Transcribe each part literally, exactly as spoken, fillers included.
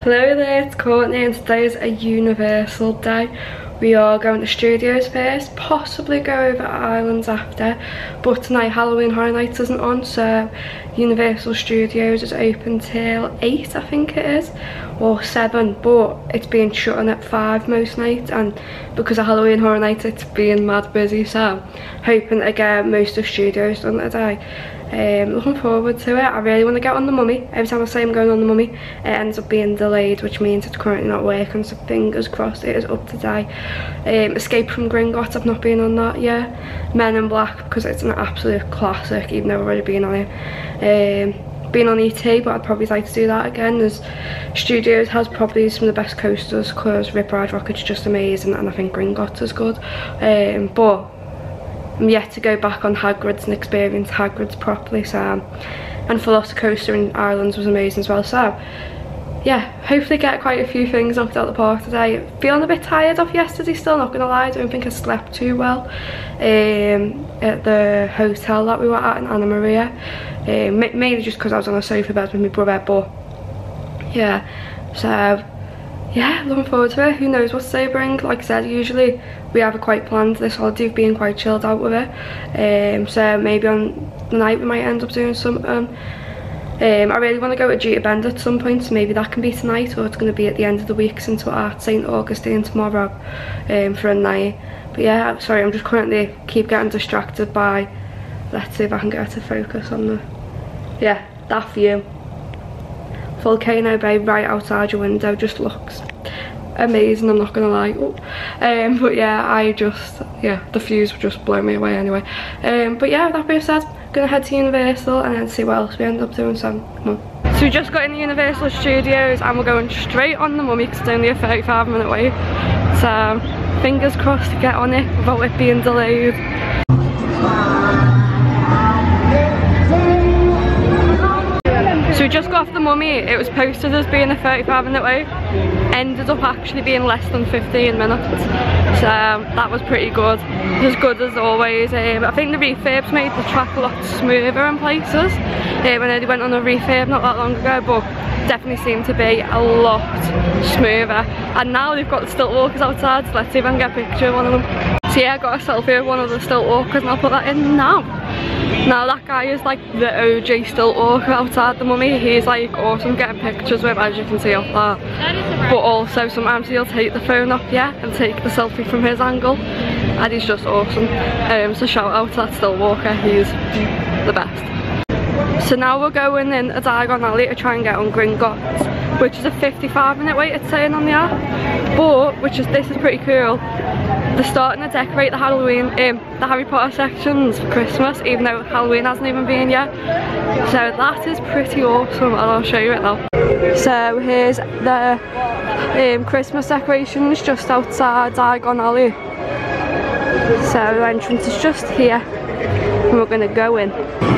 Hello there, it's Courtney and today is a Universal day. We are going to Studios first, possibly go over Islands after, but tonight Halloween Horror Nights isn't on, so Universal Studios is open till eight I think it is, or seven, but it's been shutting at five most nights, and because of Halloween Horror Nights it's been mad busy, so hoping to get most of Studios done today. Um, looking forward to it. I really want to get on the Mummy. Every time I say I'm going on the Mummy, it ends up being delayed, which means it's currently not working, so fingers crossed it is up today. Um, Escape from Gringotts, I've not been on that yet. Men in Black, because it's an absolute classic, even though I've already been on it. Um, been on E T, but I'd probably like to do that again. There's Studios has probably some of the best coasters, because Rip Ride Rocket's just amazing, and I think Gringotts is good. Um, but I'm yet to go back on Hagrid's and experience Hagrid's properly, so and Velocicoaster in Ireland was amazing as well, so yeah, hopefully get quite a few things knocked out of the park today. Feeling a bit tired off yesterday still, not gonna lie. I don't think I slept too well um, at the hotel that we were at in Anna Maria, um, mainly just because I was on a sofa bed with my brother, but yeah, so yeah, looking forward to it. Who knows what they bring. Like I said, usually we have it quite planned this holiday of being quite chilled out with it, um, so maybe on the night we might end up doing something. um, I really want to go to Jeater Bend at some point, so maybe that can be tonight, or it's going to be at the end of the week since we're at Saint Augustine tomorrow um, for a night. But yeah, sorry, I'm just currently keep getting distracted by, let's see if I can get her to focus on the, yeah, that view. Volcano Bay right outside your window just looks amazing, I'm not gonna lie. Oh. Um, but yeah, I just, yeah, the views would just blow me away anyway. Um, but yeah, with that being said, I'm gonna head to Universal and then see what else we end up doing, so come on. So we just got in the Universal Studios and we're going straight on the Mummy because it's only a thirty-five minute wait. So fingers crossed to get on it without it being delayed. So we just got off the Mummy. It was posted as being a thirty-five minute wait, ended up actually being less than fifteen minutes, so that was pretty good, as good as always. um, I think the refurbs made the track a lot smoother in places. um, I know they went on a refurb not that long ago, but definitely seemed to be a lot smoother, and now they've got the stilt walkers outside, so let's see if I can get a picture of one of them. So yeah, I got a selfie of one of the stilt walkers and I'll put that in now. Now that guy is like the O G stilt walker outside the Mummy. He's like awesome getting pictures with, as you can see off that. But also sometimes he'll take the phone up, yeah, and take the selfie from his angle. And he's just awesome. Um, so shout out to that stilt walker, he's the best. So now we're going in a Diagon Alley to try and get on Gringotts, which is a fifty-five minute wait it's saying on the app. But, which is, this is pretty cool, they're starting to decorate the Halloween, um, the Harry Potter sections for Christmas, even though Halloween hasn't even been yet. So that is pretty awesome, and I'll show you it now. So here's the um, Christmas decorations just outside Diagon Alley. So the entrance is just here, and we're going to go in.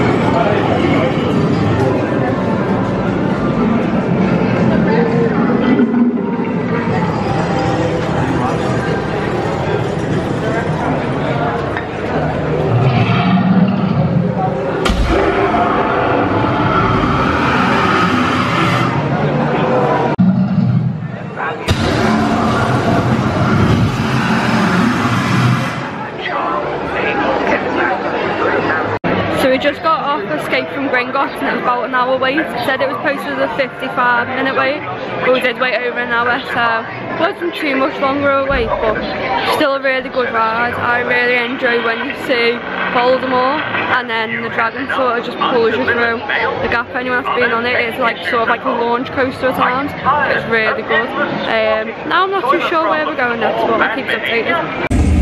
So we just got off Escape from Gringotts and it was about an hour wait. It said it was posted as a fifty-five minute wait, but we did wait over an hour, so it wasn't too much longer of a wait, but still a really good ride. I really enjoy when you see Voldemort and then the dragon sort of just pulls you through the gap. Anyone that's been on it, it's like sort of like a launch coaster at times. It's really good. Um, now I'm not too sure where we're going next, but I'll keep you updated.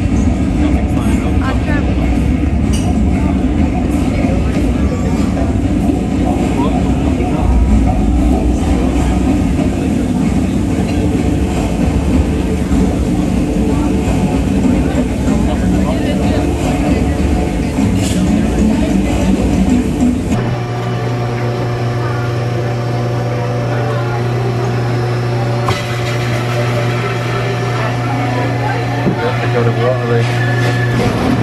Go to Waterloo.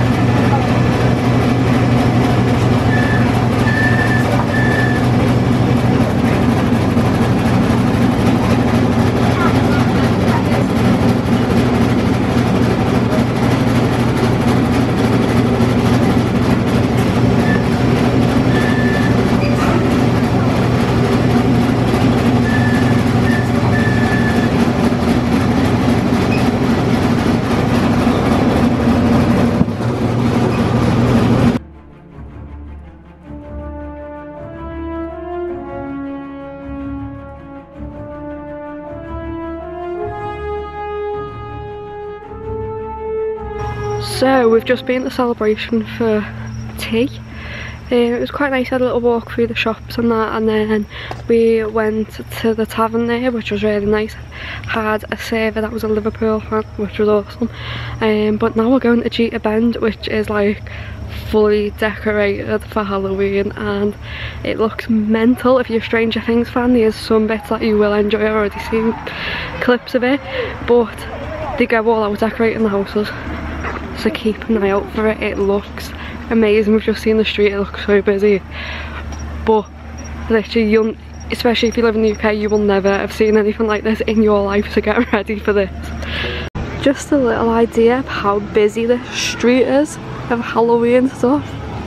So we've just been to Celebration for tea. Um, it was quite nice. I had a little walk through the shops and that, and then we went to the Tavern there, which was really nice. Had a server that was a Liverpool fan, which was awesome. Um, but now we're going to Jeater Bend, which is like fully decorated for Halloween, and it looks mental. If you're a Stranger Things fan, there's some bits that you will enjoy. I've already seen clips of it, but they go all out decorating the houses, so keep an eye out for it. It looks amazing. We've just seen the street, it looks so busy, but literally you'll, especially if you live in the U K, you will never have seen anything like this in your life, so get ready for this. Just a little idea of how busy this street is of Halloween stuff.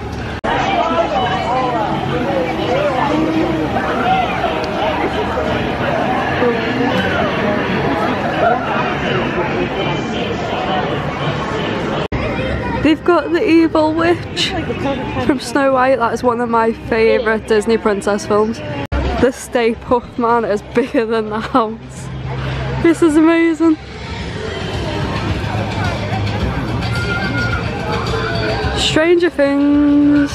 They've got the evil witch from Snow White. That is one of my favourite Disney princess films. The Stay Puft Man is bigger than the house. This is amazing. Stranger Things.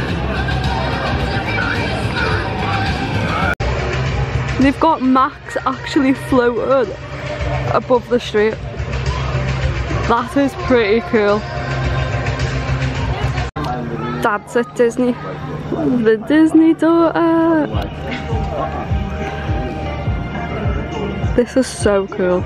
They've got Max actually floated above the street. That is pretty cool. Dad's at Disney. The Disney daughter. This is so cool.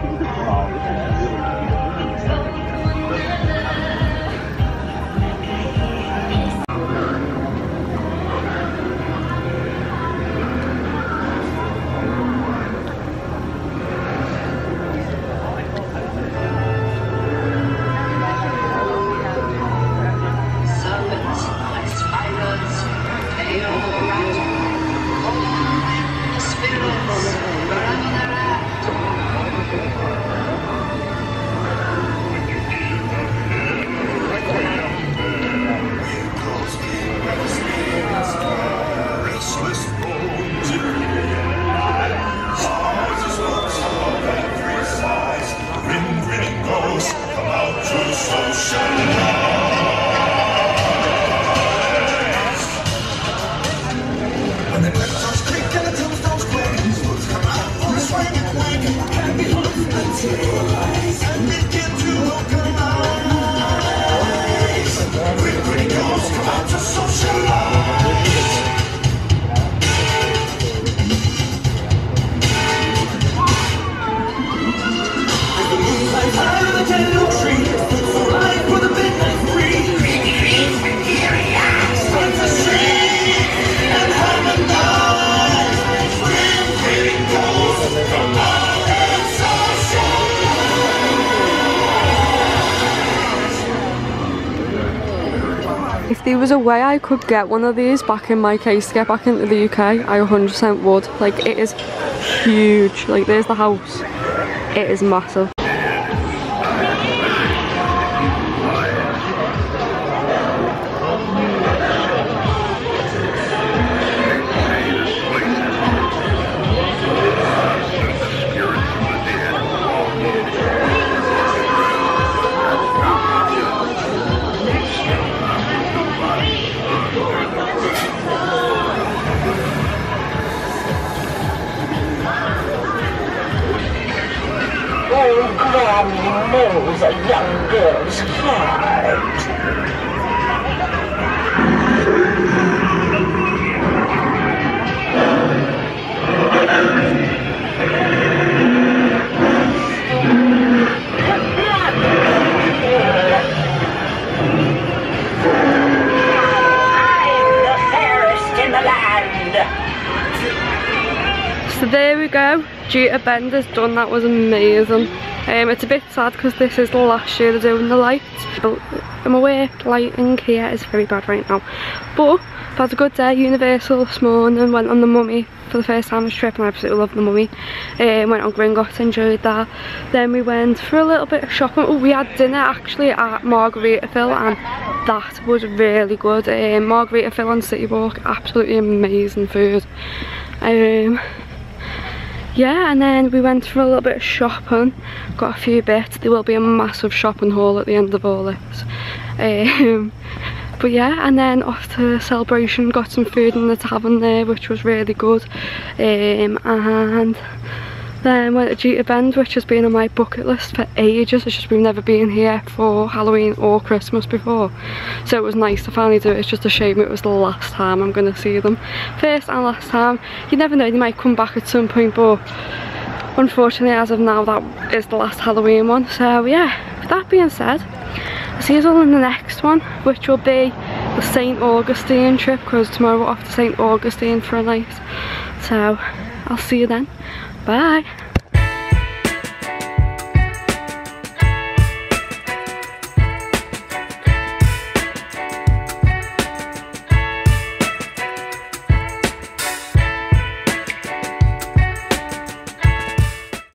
If there was a way I could get one of these back in my case to get back into the U K, I one hundred percent would. Like, it is huge. Like, there's the house. It is massive. Knows a young girl's heart. I'm the fairest in the land. So there we go. Jeater Bend is done. That was amazing. Um, it's a bit sad because this is the last year they're doing the lights. But I'm aware lighting here is very bad right now. But I've had a good day. Universal this morning, went on the Mummy for the first time this trip, and I absolutely love the Mummy. Um, went on Gringotts, enjoyed that. Then we went for a little bit of shopping. Oh, we had dinner actually at Margaritaville, and that was really good. Um, Margaritaville on City Walk, absolutely amazing food. Um, yeah, and then we went for a little bit of shopping, got a few bits. There will be a massive shopping haul at the end of all this. Um, but yeah, and then off to celebration, got some food in the tavern there, which was really good. Um, and then went to Jeater Bend, which has been on my bucket list for ages. It's just we've never been here for Halloween or Christmas before, so it was nice to finally do it. It's just a shame it was the last time I'm going to see them. First and last time. You never know, they might come back at some point, but unfortunately as of now that is the last Halloween one. So yeah, with that being said, I'll see you all in the next one, which will be the Saint Augustine trip, because tomorrow we're off to Saint Augustine for a night. So I'll see you then. Bye.